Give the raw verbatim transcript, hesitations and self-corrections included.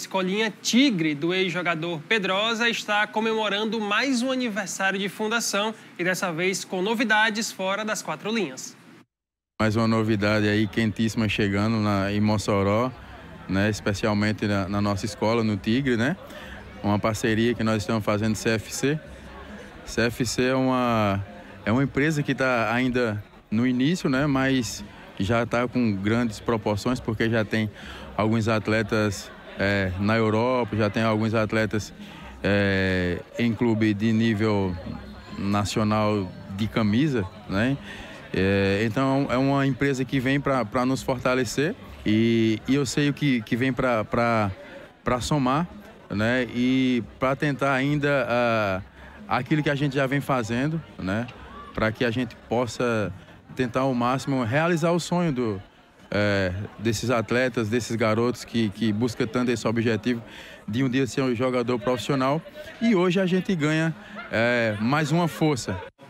escolinha Tigre, do ex-jogador Pedrosa, está comemorando mais um aniversário de fundação e dessa vez com novidades fora das quatro linhas. Mais uma novidade aí quentíssima chegando na, em Mossoró, né, especialmente na, na nossa escola, no Tigre, né? Uma parceria que nós estamos fazendo com C F C. C F C é uma, é uma empresa que está ainda no início, né, mas já está com grandes proporções, porque já tem alguns atletas é, na Europa, já tem alguns atletas é, em clube de nível nacional de camisa, né? É, então é uma empresa que vem para nos fortalecer e, e eu sei que, que vem para somar, né? E para tentar ainda uh, aquilo que a gente já vem fazendo, né? Para que a gente possa tentar ao máximo realizar o sonho do, é, desses atletas, desses garotos que, que buscam tanto esse objetivo de um dia ser um jogador profissional. E hoje a gente ganha é, mais uma força,